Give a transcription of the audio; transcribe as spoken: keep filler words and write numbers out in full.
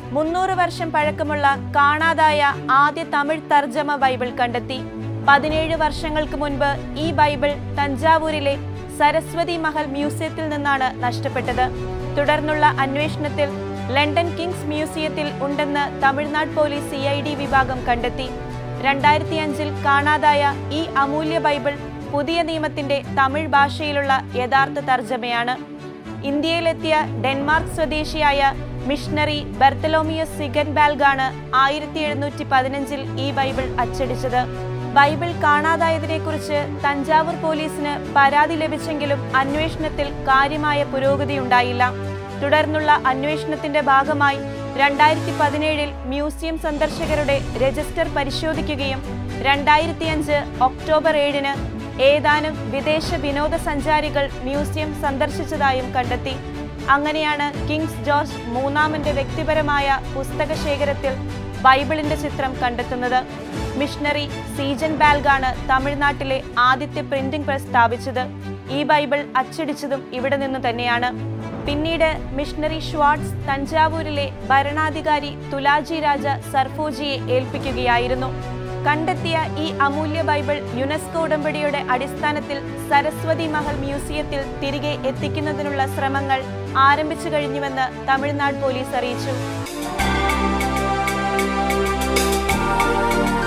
മുന്നൂറ് വർഷം പഴക്കമുള്ള കാണാതായ ആദ്യ തമിഴ് തർജ്ജമ ബൈബിൾ കണ്ടെത്തി. പതിനേഴ് വർഷങ്ങൾക്ക് മുൻപ് ഈ ബൈബിൾ തഞ്ചാവൂരിലെ സരസ്വതി മഹൽ മ്യൂസിയത്തിൽ നിന്നാണ് നഷ്ടപ്പെട്ടത്. തുടർന്നുള്ള അന്വേഷണത്തിൽ ലണ്ടൻ കിങ്സ് മ്യൂസിയത്തിൽ ഉണ്ടെന്ന് Tamil Nadu police C I D വിഭാഗം കണ്ടെത്തി. രണ്ടായിരത്തി അഞ്ചിൽ കാണാതായ ഈ അമൂല്യ ബൈബിൾ പുതിയ നിയമത്തിന്റെ തമിഴ് ഭാഷയിലുള്ള യഥാർത്ഥ തർജ്ജമയാണ്. ഇന്ത്യയിലെത്തിയ ഡെൻമാർക്ക് സ്വദേശിയായ മിഷണറി ബർത്തലോമിയസ് സിഗൻബാൽഗാണ് ആയിരത്തി എഴുന്നൂറ്റി പതിനഞ്ചിൽ ഈ ബൈബിൾ അച്ചടിച്ചത്. ബൈബിൾ കാണാതായതിനെക്കുറിച്ച് തഞ്ചാവൂർ പോലീസിന് പരാതി ലഭിച്ചെങ്കിലും അന്വേഷണത്തിൽ കാര്യമായ പുരോഗതിയുണ്ടായില്ല. തുടർന്നുള്ള അന്വേഷണത്തിന്റെ ഭാഗമായി രണ്ടായിരത്തി പതിനേഴിൽ മ്യൂസിയം സന്ദർശകരുടെ രജിസ്റ്റർ പരിശോധിക്കുകയും രണ്ടായിരത്തി അഞ്ച് ഒക്ടോബർ ഏഴിന് ഏതാനും വിദേശ വിനോദസഞ്ചാരികൾ മ്യൂസിയം സന്ദർശിച്ചതായും കണ്ടെത്തി. അങ്ങനെയാണ് കിങ്സ് ജോർജ് മൂന്നാമന്റെ വ്യക്തിപരമായ പുസ്തക ശേഖരത്തിൽ ബൈബിളിന്റെ ചിത്രം കണ്ടെത്തുന്നത്. മിഷണറി സീജൻ ബാൽഗാണ് തമിഴ്നാട്ടിലെ ആദ്യത്തെ പ്രിന്റിംഗ് പ്രസ് സ്ഥാപിച്ചത്. ഈ ബൈബിൾ അച്ചടിച്ചതും ഇവിടെ നിന്നു തന്നെയാണ്. പിന്നീട് മിഷണറി ഷ്വാർട്സ് തഞ്ചാവൂരിലെ ഭരണാധികാരി തുലാജി രാജ സർഫോജിയെ ഏൽപ്പിക്കുകയായിരുന്നു. കണ്ടെത്തിയ ഈ അമൂല്യ ബൈബിൾ യുനെസ്കോ ഉടമ്പടിയുടെ അടിസ്ഥാനത്തിൽ സരസ്വതി മഹൽ മ്യൂസിയത്തിൽ തിരികെ എത്തിക്കുന്നതിനുള്ള ശ്രമങ്ങൾ ആരംഭിച്ചു കഴിഞ്ഞുവെന്ന് തമിഴ്നാട് പോലീസ് അറിയിച്ചു.